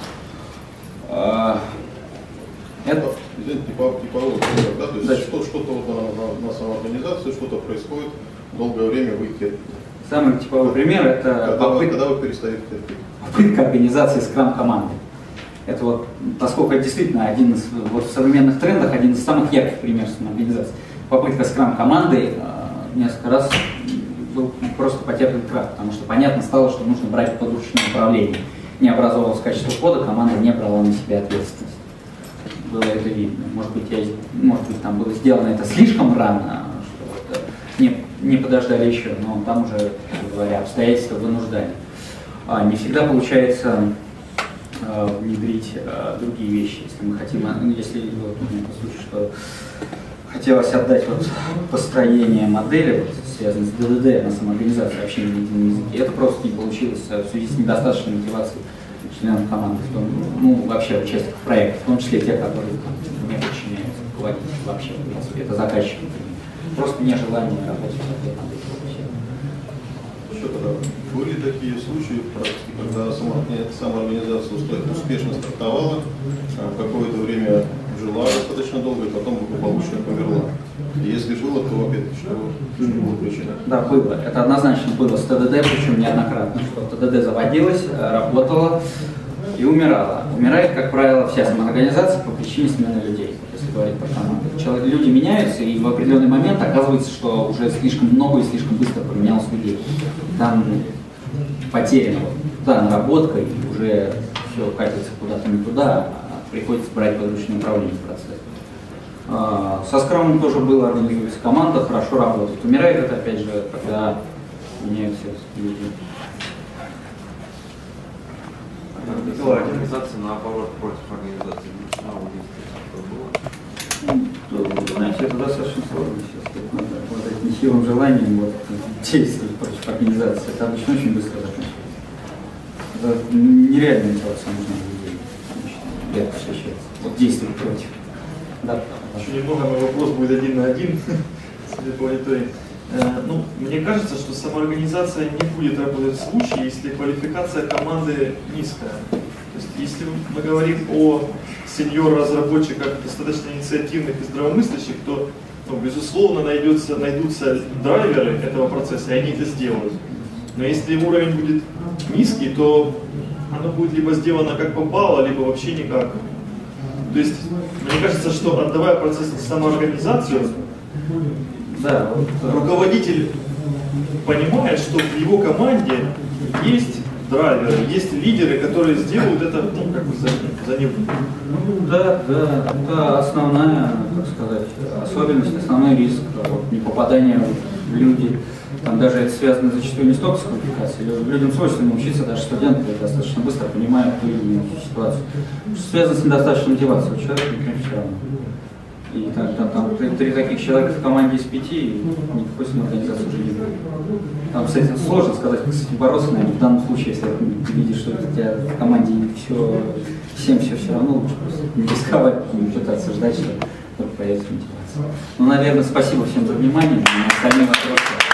Это типовой пример, да? То есть что-то вот на самоорганизацию, что-то происходит, долгое время вы терпите. Самый типовой пример это когда вы перестаете терпеть? Попытка организации скрам-команды. Это вот, поскольку это действительно один из, вот в современных трендах, один из самых ярких примеров самоорганизации. Попытка скрам-команды несколько раз был просто потерпен крах, потому что понятно стало, что нужно брать под ручное управление. Не образовалось качество кода, команда не брала на себя ответственность. Было это видно. Может быть, там было сделано это слишком рано, что вот, не подождали еще, но там уже, как говоря, обстоятельства вынуждали. Не всегда получается внедрить другие вещи, если мы хотим, если вот, по случаю, что хотелось отдать вот построение модели, вот, связанной с ДДД на самоорганизацию общения на едином языке, это просто не получилось в связи с недостаточной мотивацией членов команды, вообще участников проекта, в том числе тех, которые не подчиняются руководителю вообще, в принципе, это заказчик. Просто нежелание работать над этим. Были такие случаи в практике, когда самоорганизация успешно стартовала, какое-то время жила достаточно долго и потом благополучно померла. И если было, то опять что была причина? Да, было. Это однозначно было с ТДД, причем неоднократно, что ТДД заводилась, работала и умирала. Умирает, как правило, вся самоорганизация по причине смены людей, если говорить про команду. Люди меняются, и в определенный момент оказывается, что уже слишком много и слишком быстро поменялось людей. Там потеряна наработка, и уже все катится куда-то не туда, а приходится брать под ручное управление процесса. Со скрамом тоже было, организуется команда, хорошо работает. Умирает это, опять же, когда меняются люди. Организация, наоборот, против организации ручного действия. Знаете, это достаточно сложно сейчас. Вот этим силам желанием действовать против организации. Это обычно очень быстро заканчивается. Это нереальная мотивация нужна людей. Редко встречается. Вот действовать против. Да. Еще немного мой вопрос будет 1 на 1. Мне кажется, что самоорганизация не будет работать в случае, если квалификация команды низкая. То есть, если мы говорим о сеньор-разработчиках достаточно инициативных и здравомыслящих, то, безусловно, найдутся драйверы этого процесса, и они это сделают. Но если уровень будет низкий, то оно будет либо сделано как попало, либо вообще никак. То есть, мне кажется, что отдавая процесс самоорганизацию, Да, руководитель понимает, что в его команде есть драйверы, есть лидеры, которые сделают это ну, как бы за него. Да, это основная, так сказать, особенность, основной риск не попадания в люди. Там даже это связано зачастую не столько с квалификацией, людям свойственно учиться, даже студенты достаточно быстро понимают ту или иную ситуацию. Связано с недостаточной мотивацией у человека, например, все равно. И там 3 таких человека в команде из 5, никакой самоорганизации уже не будет. Там, кстати, сложно сказать, как с этим бороться, наверное, в данном случае, если ты видишь, что у тебя в команде всем все равно, лучше просто не рисковать, не пытаться ждать, что только появится мотивация. Ну, наверное, спасибо всем за внимание, остальные вопросы.